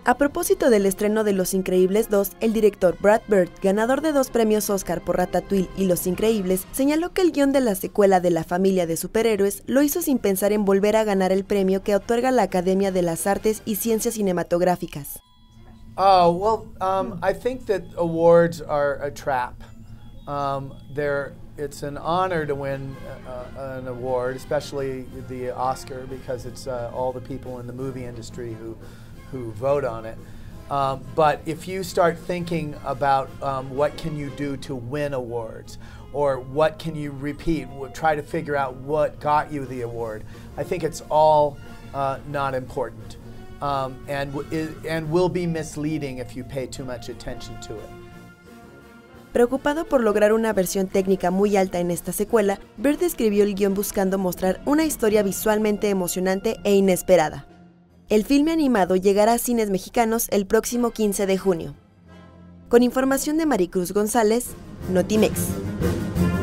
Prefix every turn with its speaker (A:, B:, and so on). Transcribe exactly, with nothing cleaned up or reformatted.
A: A propósito del estreno de Los Increíbles dos, el director Brad Bird, ganador de dos premios Oscar por Ratatouille y Los Increíbles, señaló que el guión de la secuela de La familia de superhéroes lo hizo sin pensar en volver a ganar el premio que otorga la Academia de las Artes y Ciencias Cinematográficas.
B: Oh, well, um, I think that awards are a trap. Um, they're, it's an honor to win uh, an award, especially the Oscar, because it's uh, all the people in the movie industry who who vote on it. Um, but if you start thinking about um, what can you do to win awards, or what can you repeat, try to figure out what got you the award, I think it's all uh, not important, um, and, and will be misleading if you pay too much attention to it.
A: Preocupado por lograr una versión técnica muy alta en esta secuela, Bird escribió el guión buscando mostrar una historia visualmente emocionante e inesperada. El filme animado llegará a cines mexicanos el próximo quince de junio. Con información de Maricruz González, Notimex.